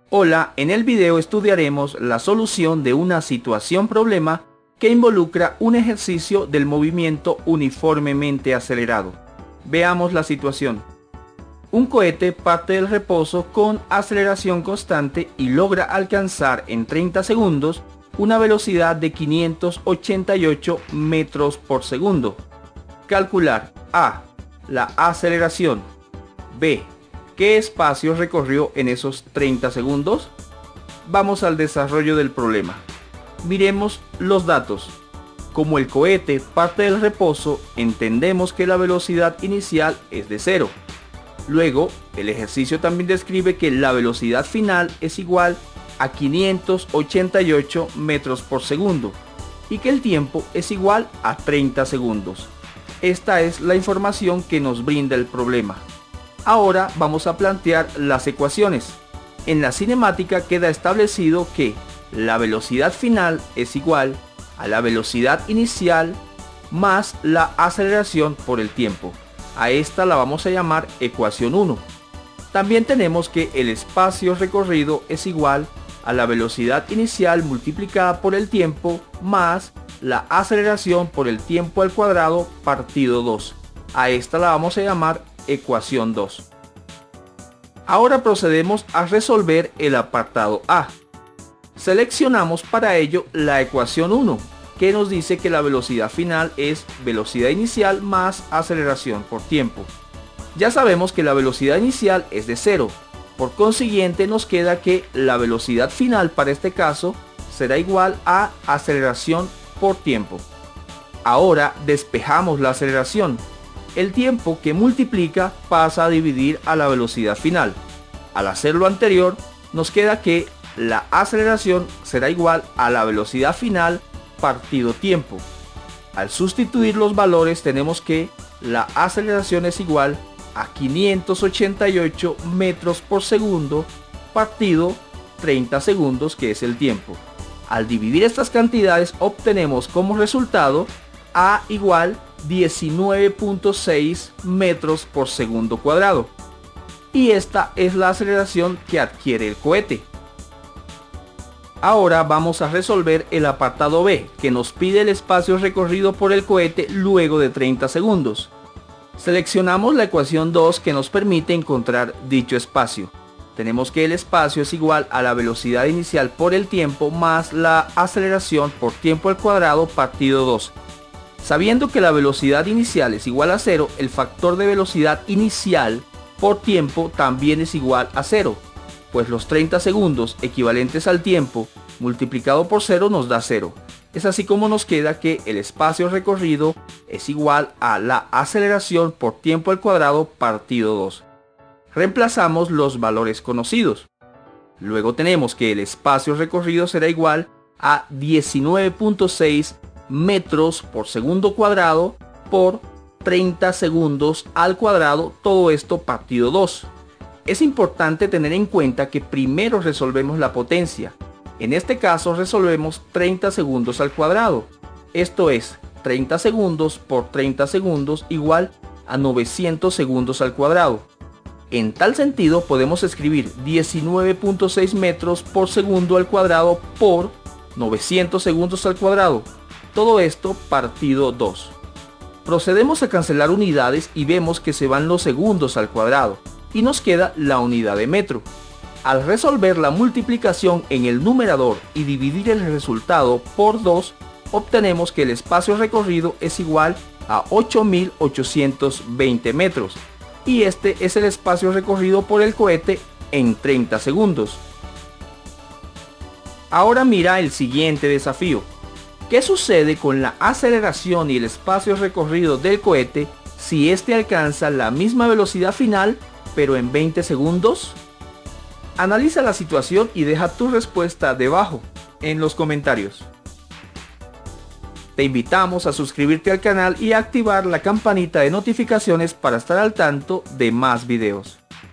Hola, en el video estudiaremos la solución de una situación-problema que involucra un ejercicio del movimiento uniformemente acelerado. Veamos la situación. Un cohete parte del reposo con aceleración constante y logra alcanzar en 30 segundos una velocidad de 588 metros por segundo. Calcular A. La aceleración. B. ¿Qué espacio recorrió en esos 30 segundos? Vamos al desarrollo del problema. Miremos los datos. Como el cohete parte del reposo, entendemos que la velocidad inicial es de 0. Luego, el ejercicio también describe que la velocidad final es igual a 588 metros por segundo y que el tiempo es igual a 30 segundos. Esta es la información que nos brinda el problema. Ahora vamos a plantear las ecuaciones. En la cinemática queda establecido que la velocidad final es igual a la velocidad inicial más la aceleración por el tiempo. A esta la vamos a llamar ecuación 1. También tenemos que el espacio recorrido es igual a la velocidad inicial multiplicada por el tiempo más la aceleración por el tiempo al cuadrado partido 2. A esta la vamos a llamar ecuación 2. Ahora procedemos a resolver el apartado A. Seleccionamos para ello la ecuación 1, que nos dice que la velocidad final es velocidad inicial más aceleración por tiempo. Ya sabemos que la velocidad inicial es de 0, por consiguiente nos queda que la velocidad final para este caso será igual a aceleración por tiempo. Ahora despejamos la aceleración. El tiempo que multiplica pasa a dividir a la velocidad final. Al hacer lo anterior, nos queda que la aceleración será igual a la velocidad final partido tiempo. Al sustituir los valores tenemos que la aceleración es igual a 588 metros por segundo partido 30 segundos, que es el tiempo. Al dividir estas cantidades obtenemos como resultado A igual 19.6 metros por segundo cuadrado. Y esta es la aceleración que adquiere el cohete. Ahora vamos a resolver el apartado B, que nos pide el espacio recorrido por el cohete luego de 30 segundos. Seleccionamos la ecuación 2 que nos permite encontrar dicho espacio. Tenemos que el espacio es igual a la velocidad inicial por el tiempo más la aceleración por tiempo al cuadrado partido 2. Sabiendo que la velocidad inicial es igual a 0, el factor de velocidad inicial por tiempo también es igual a 0, pues los 30 segundos equivalentes al tiempo multiplicado por 0 nos da 0. Es así como nos queda que el espacio recorrido es igual a la aceleración por tiempo al cuadrado partido 2. Reemplazamos los valores conocidos. Luego tenemos que el espacio recorrido será igual a 19.6 metros por segundo cuadrado por 30 segundos al cuadrado, todo esto partido 2. Es importante tener en cuenta que primero resolvemos la potencia. En este caso resolvemos 30 segundos al cuadrado. Esto es 30 segundos por 30 segundos igual a 900 segundos al cuadrado. En tal sentido podemos escribir 19.6 metros por segundo al cuadrado por 900 segundos al cuadrado. Todo esto partido 2. Procedemos a cancelar unidades y vemos que se van los segundos al cuadrado y nos queda la unidad de metro. Al resolver la multiplicación en el numerador y dividir el resultado por 2, obtenemos que el espacio recorrido es igual a 8.820 metros y este es el espacio recorrido por el cohete en 30 segundos. Ahora mira el siguiente desafío. ¿Qué sucede con la aceleración y el espacio recorrido del cohete si éste alcanza la misma velocidad final pero en 20 segundos? Analiza la situación y deja tu respuesta debajo en los comentarios. Te invitamos a suscribirte al canal y a activar la campanita de notificaciones para estar al tanto de más videos.